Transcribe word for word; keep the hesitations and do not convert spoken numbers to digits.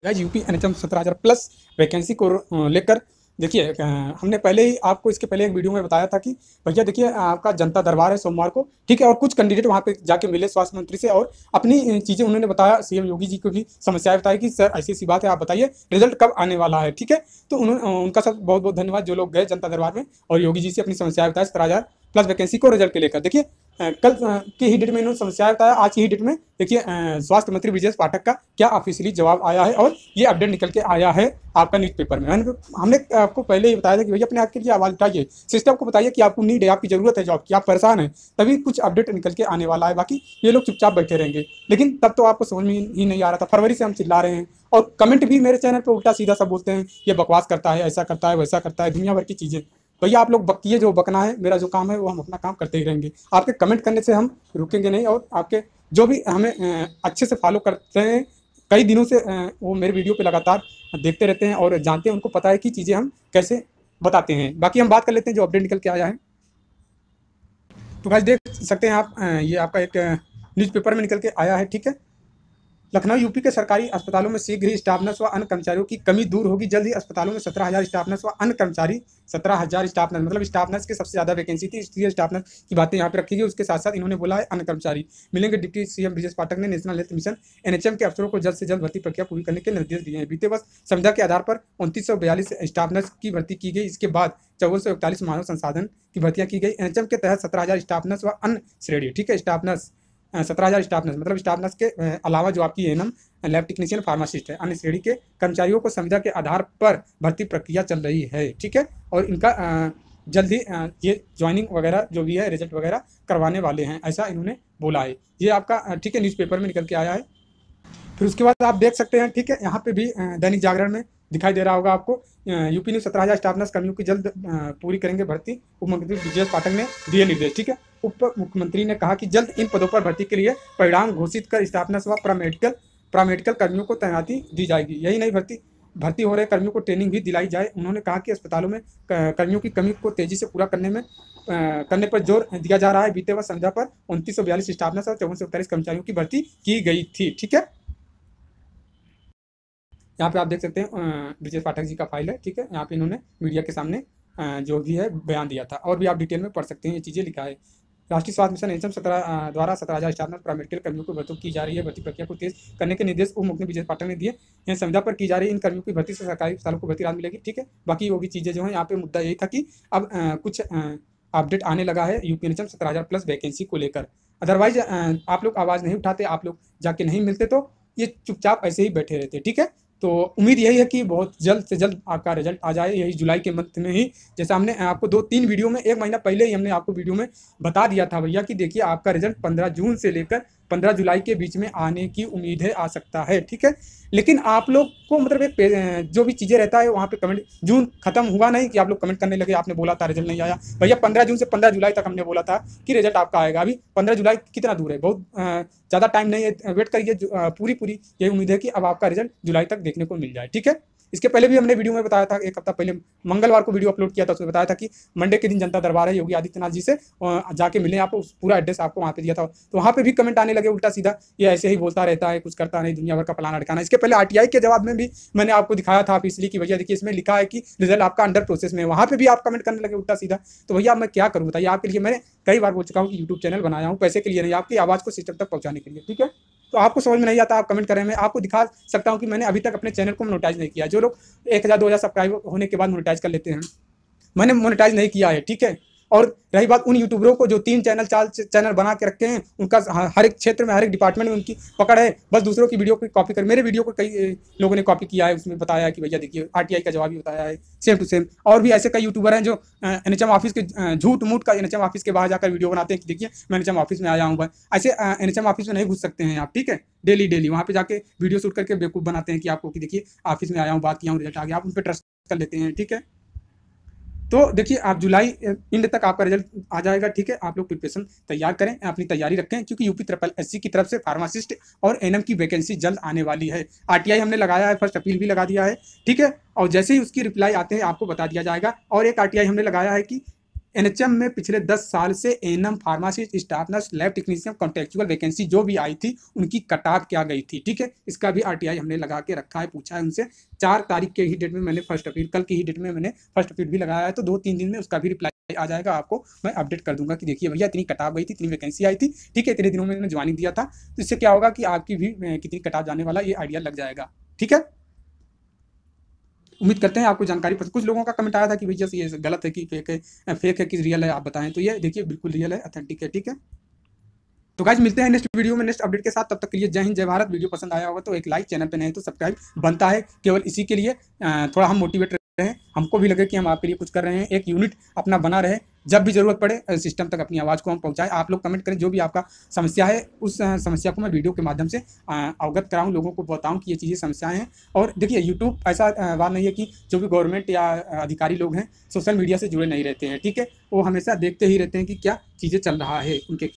Guys UP NHM सत्रह हज़ार plus vacancy को अ, लेकर देखिए अ, हमने पहले ही आपको इसके पहले एक वीडियो में बताया था कि भैया देखिए आपका जनता दरबार है सोमवार को, ठीक है। और कुछ कैंडिडेट वहाँ पे जाके मिले स्वास्थ्य मंत्री से और अपनी अ, चीज़ें उन्होंने बताया, सीएम योगी जी को भी समस्याएं बताई कि सर ऐसी ऐसी बात है, आप बताइए रिजल्ट कब आने वाला है, ठीक है। तो उन्होंने अ, उनका सब बहुत बहुत धन्यवाद जो लोग गए जनता दरबार में और योगी जी से अपनी समस्याएं बताया सत्रह हज़ार प्लस वैकेंसी को रिजल्ट के लेकर। देखिए अ, कल अ, की ही डेट में इन्होंने समस्याएं बताया, आज की ही डेट में देखिए अ, स्वास्थ्य मंत्री ब्रजेश पाठक का क्या ऑफिशियली जवाब आया है और ये अपडेट निकल के आया है आपका न्यूज़पेपर में। मैंने हमने आपको पहले ही बताया था कि भैया अपने आप के लिए आवाज़ उठाइए, सिस्टम को बताइए कि आपको नीड है, आपकी ज़रूरत है जॉब की, आप परेशान हैं, तभी कुछ अपडेट निकल के आने वाला है। बाकी ये लोग चुपचाप बैठे रहेंगे। लेकिन तब तो आपको समझ में ही नहीं आ रहा था, फरवरी से हम चिल्ला रहे हैं और कमेंट भी मेरे चैनल पर उल्टा सीधा सब बोलते हैं, ये बकवास करता है, ऐसा करता है, वैसा करता है, दुनिया भर की चीज़ें। भैया आप लोग बकिए, जो बकना है, मेरा जो काम है वो हम अपना काम करते ही रहेंगे। आपके कमेंट करने से हम रुकेंगे नहीं और आपके जो भी हमें अ, अच्छे से फॉलो करते हैं, कई दिनों से अ, वो मेरे वीडियो पे लगातार देखते रहते हैं और जानते हैं, उनको पता है कि चीज़ें हम कैसे बताते हैं। बाकी हम बात कर लेते हैं जो अपडेट निकल के आया है। तो गाइस देख सकते हैं आप, अ, ये आपका एक न्यूज़पेपर में निकल के आया है, ठीक है। लखनऊ यूपी के सरकारी अस्पतालों में शीघ्र ही स्टाफ नर्स व अन्य कर्मचारियों की कमी दूर होगी। जल्द ही अस्पतालों में सत्रह हज़ार स्टाफ नर्स व अन्य कर्मचारी सत्रह हज़ार स्टाफ नर्स, मतलब स्टाफ नर्स की सबसे ज़्यादा वैकेंसी थी, इसलिए स्टाफ नर्स की बातें यहाँ पे रखी गई। उसके साथ साथ इन्होंने बोला है अन्य कर्मचारी मिलेंगे। डिप्टी सीएम ब्रजेश पाठक ने नेशनल हेल्थ मिशन एनएचएम के अफसरों को जल्द से जल्द भर्ती प्रक्रिया पूरी करने के निर्देश दिए हैं। बीते वर्ष संविदा के आधार पर उनतीस सौ बयालीस स्टाफ नर्स की भर्ती की गई। इसके बाद चौवन सौ इकतालीस मानव संसाधन की भर्तियां की गई। एनएचएम के तहत सत्रह हज़ार स्टाफ नर्स व अन्य श्रेणी, ठीक है। स्टाफ नर्स सत्रह हज़ार स्टाफ नर्स, मतलब स्टाफ नर्स के अ, अलावा जो आपकी एएनएम, लैब टेक्नीशियन, फार्मासिस्ट है, अन्य श्रेणी के कर्मचारियों को संविदा के आधार पर भर्ती प्रक्रिया चल रही है, ठीक है। और इनका अ, जल्द ही अ, ये ज्वाइनिंग वगैरह जो भी है, रिजल्ट वगैरह करवाने वाले हैं, ऐसा इन्होंने बोला है। ये आपका अ, ठीक है, न्यूज़पेपर में निकल के आया है। फिर उसके बाद आप देख सकते हैं, ठीक है, यहाँ पे भी अ, दैनिक जागरण में दिखाई दे रहा होगा आपको, अ, यूपी न्यूज सत्रह हज़ार स्टाफ नर्स कर्मियों की जल्द अ, पूरी करेंगे भर्ती, उप मुख्यमंत्री ब्रजेश पाठक ने दिए निर्देश, ठीक है। उप मुख्यमंत्री ने कहा कि जल्द इन पदों पर भर्ती के लिए परिणाम घोषित कर स्टाफ नर्स व पैरामेडिकल पैरामेडिकल कर्मियों को तैनाती दी जाएगी। यही नहीं, भर्ती भर्ती हो रहे कर्मियों को ट्रेनिंग भी दिलाई जाए। उन्होंने कहा कि अस्पतालों में क- कर्मियों की कमी को तेजी से पूरा करने में अ, करने पर जोर दिया जा रहा है। बीते वर्ष संविदा पर उनतीस सौ बयालीस स्टाफ नर्स और चौवन सौ इकतालीस कर्मचारियों की भर्ती की गई थी, ठीक है। यहाँ पे आप देख सकते हैं अ, ब्रजेश पाठक जी का फाइल है, ठीक है। यहाँ पे इन्होंने मीडिया के सामने अ, जो भी है बयान दिया था, और भी आप डिटेल में पढ़ सकते हैं, ये चीज़ें लिखा है। राष्ट्रीय स्वास्थ्य मिशन एनएचएम सत्रह द्वारा सत्रह हज़ार स्टाफ नर्स पैरामेडिकल कर्मियों की भर्ती की जा रही है। भर्ती प्रक्रिया को तेज करने के निर्देश उप मुख्यमंत्री ब्रजेश पाठक ने दिए। यह संविदा पर की जा रही इन कर्मियों की भर्ती से सरकारी अस्पतालों को भर्ती राहत मिलेगी, ठीक है। बाकी वो भी चीज़ें जो है, यहाँ पे मुद्दा यही था कि अब अ, कुछ अपडेट आने लगा है यूपी एनएचएम सत्रह हज़ार प्लस वैकेंसी को लेकर। अदरवाइज आप लोग आवाज़ नहीं उठाते, आप लोग जाके नहीं मिलते, तो ये चुपचाप ऐसे ही बैठे रहते, ठीक है। तो उम्मीद यही है कि बहुत जल्द से जल्द आपका रिजल्ट आ जाए, यही जुलाई के मंथ में ही। जैसा हमने आपको दो तीन वीडियो में, एक महीना पहले ही हमने आपको वीडियो में बता दिया था भैया कि देखिए आपका रिजल्ट पंद्रह जून से लेकर पंद्रह जुलाई के बीच में आने की उम्मीद है, आ सकता है, ठीक है। लेकिन आप लोग को मतलब एक पे- जो भी चीज़ें रहता है वहाँ पे कमेंट, जून खत्म हुआ नहीं कि आप लोग कमेंट करने लगे आपने बोला था रिजल्ट नहीं आया। भैया पंद्रह जून से पंद्रह जुलाई तक हमने बोला था कि रिजल्ट आपका आएगा। अभी पंद्रह जुलाई कितना दूर है, बहुत ज़्यादा टाइम नहीं है, वेट करिए। पूरी पूरी यही उम्मीद है कि अब आपका रिजल्ट जुलाई तक देखने को मिल जाए, ठीक है। इसके पहले भी हमने वीडियो में बताया था, एक हफ्ता पहले मंगलवार को वीडियो अपलोड किया था, उसमें बताया था कि मंडे के दिन जनता दरबार है, योगी आदित्यनाथ जी से अ, जाके मिले आप, उस पूरा एड्रेस आपको वहाँ पे दिया था। तो वहाँ पे भी कमेंट आने लगे उल्टा सीधा, ये ऐसे ही बोलता रहता है, कुछ करता नहीं, दुनिया भर का फलाना ढकाना। इसके पहले आरटीआई के जवाब में भी मैंने आपको दिखाया था ऑफिशियली कि भैया देखिए इसमें लिखा है कि रिजल्ट आपका अंडर प्रोसेस में है, वहाँ पे भी आप कमेंट करने लगे उल्टा सीधा। तो भैया मैं क्या करूँ बताइए, आपके लिए मैंने कई बार बोल चुका हूँ कि यूट्यूब चैनल बनाया हूँ पैसे के लिए नहीं, आपकी आवाज़ को सिस्टम तक पहुँचाने के लिए, ठीक है। तो आपको समझ में नहीं आता, आप कमेंट करें, मैं आपको दिखा सकता हूँ कि मैंने अभी तक अपने चैनल को मोनेटाइज नहीं किया। जो लोग एक हज़ार दो हज़ार सब्सक्राइबर होने के बाद मोनेटाइज कर लेते हैं, मैंने मोनेटाइज नहीं किया है, ठीक है। और रही बात उन यूट्यूबरों को जो तीन चैनल चार चैनल बना के रखे हैं, उनका हर एक क्षेत्र में, हर एक डिपार्टमेंट में उनकी पकड़ है, बस दूसरों की वीडियो को कॉपी कर। मेरे वीडियो को कई ए, लोगों ने कॉपी किया है, उसमें बताया है कि भैया देखिए आरटीआई का जवाब भी बताया है सेम टू सेम। और भी ऐसे कई यूट्यूबर हैं जो एनएचएम ऑफिस के अ, झूठ मूठ का एनएचएम ऑफिस के बाहर जाकर वीडियो बनाते हैं कि देखिए मैं एनएचएम ऑफिस में आया हूँ। ऐसे एनएचएम ऑफिस में नहीं घुस सकते हैं आप, ठीक है। डेली डेली वहाँ पे जाके वीडियो शूट करके बेवकूफ़ बनाते हैं कि आपको कि देखिए ऑफिस में आया हूँ, बात किया हूँ, रिजल्ट आ गया, आप उन पर ट्रस्ट कर लेते हैं, ठीक है। तो देखिए आप जुलाई एंड तक आपका रिजल्ट आ जाएगा, ठीक है। आप लोग प्रिपरेशन तैयार करें, अपनी तैयारी रखें, क्योंकि यूपी ट्रिपल एससी की तरफ से फार्मासिस्ट और एनएम की वैकेंसी जल्द आने वाली है। आरटीआई हमने लगाया है, फर्स्ट अपील भी लगा दिया है, ठीक है। और जैसे ही उसकी रिप्लाई आते हैं आपको बता दिया जाएगा। और एक आरटीआई हमने लगाया है कि एनएचएम में पिछले दस साल से ANM, pharmacist, staff nurse, lab technician, contractual vacancy जो भी आई थी उनकी कटाव क्या गई थी। ठीक है, इसका भी आरटीआई हमने लगा के रखा है, पूछा है उनसे। चार तारीख के ही डेट में मैंने फर्स्ट अपील, कल की ही डेट में मैंने फर्स्ट अपील भी लगाया है, तो दो तीन दिन में उसका भी रिप्लाई आ जाएगा, आपको मैं अपडेट कर दूंगा कि देखिए भैया इतनी कटाव गई थी, इतनी वैकेंसी आई थी। ठीक है, इतने दिनों में मैंने ज्वाइनिंग दिया था, तो इससे क्या होगा कि आपकी भी कितनी कटाव जाने वाला ये आइडिया लग जाएगा। ठीक है, उम्मीद करते हैं आपको जानकारी पसंद। कुछ लोगों का कमेंट आया था कि भैया ये गलत है कि फेक है, फेक है कि रियल है, आप बताएं। तो ये देखिए बिल्कुल रियल है, ऑथेंटिक है। ठीक है, तो गाइस मिलते हैं नेक्स्ट वीडियो में नेक्स्ट अपडेट के साथ। तब तक के लिए जय हिंद, जय भारत। वीडियो पसंद आया होगा तो एक लाइक, चैनल पे नए तो सब्सक्राइब बनता है, केवल इसी के लिए थोड़ा हम मोटिवेट रहे, हमको भी लगे कि हम आपके लिए कुछ कर रहे हैं, एक यूनिट अपना बना रहे, जब भी जरूरत पड़े सिस्टम तक अपनी आवाज़ को हम पहुंचाएं। आप लोग कमेंट करें जो भी आपका समस्या है, उस समस्या को मैं वीडियो के माध्यम से अवगत कराऊं, लोगों को बताऊं कि ये चीज़ें समस्याएं हैं। और देखिए यूट्यूब ऐसा बात नहीं है कि जो भी गवर्नमेंट या अधिकारी लोग हैं सोशल मीडिया से जुड़े नहीं रहते हैं। ठीक है, वो हमेशा देखते ही रहते हैं कि क्या चीज़ें चल रहा है उनके